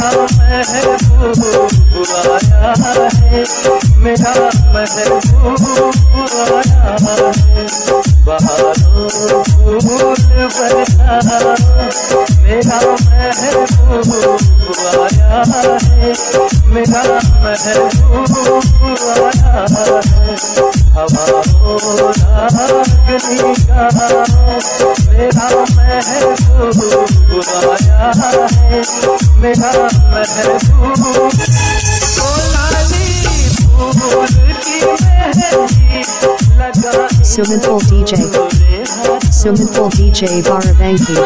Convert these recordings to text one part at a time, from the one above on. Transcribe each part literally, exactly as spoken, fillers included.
मेरा महबूब आया है, मेरा महबूब आया है। बहारों फूल बरसाओ, मेरा महबूब आया है, मेरा महबूब आया है। हवाओं रागनी गाओ, मेरा महबूब आया है, मेरा महबूब। ओ लाली फूल की मेहंदी लगा Sumanful D J Sumanful D J Barabanki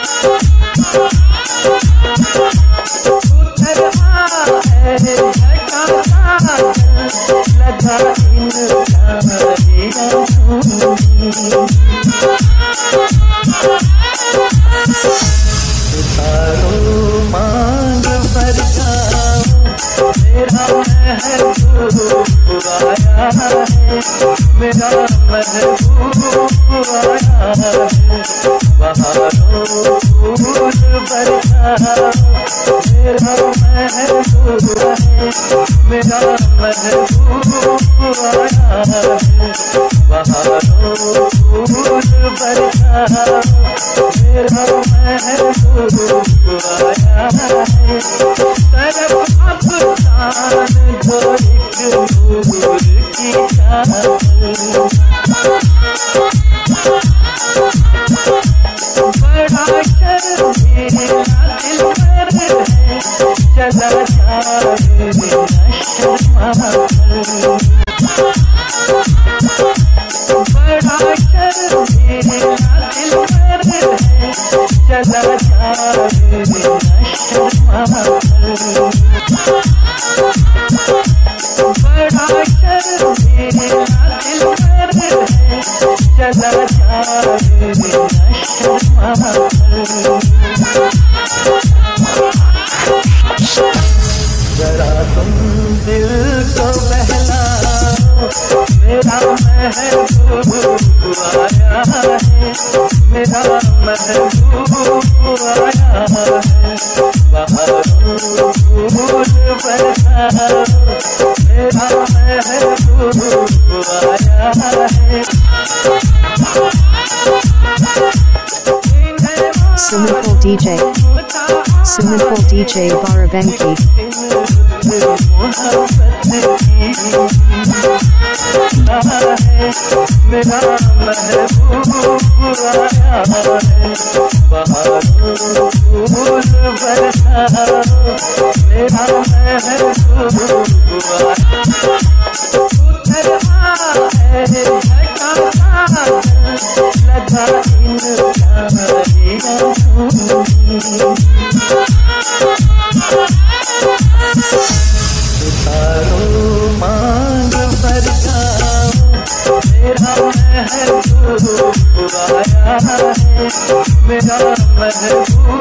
उतर आए झकासा लगा इनका सितारों मांग बरसाओ, मेरा महबूब आया है, मेरा महबूब आया है। बहारों फूल बरसाओ, मेरा महबूब है, मेरा महबूब आया है। बहारों फूल बरसाओ, मेरा महबूब आया है। तरफ अफसान जो एक नूर की चादर, बड़ा शर्मीला दिल पर है, चला जाए शर्मा कर। बड़ा शर्मीला दिल पर है, चला जाए शर्मा कर। बड़ा शर्मीला दिल पर है, चला जाए शर्मा कर। जरा तुम दिल को बहलाओ, मेरा महबूब आया है, मेरा महबूब आया है। बहारों फूल बरसाओ, मेरा महबूब आया है। Sumanful D J Sumanful D J Barabanki मेरा महबूब आया है। बहारों फूल बरसाओ, मेरा महबूब आया। उतर आए झकासा लगा इनका सितारों मांग बरसाओ, मेरा महबूब आया है, मेरा महबूब।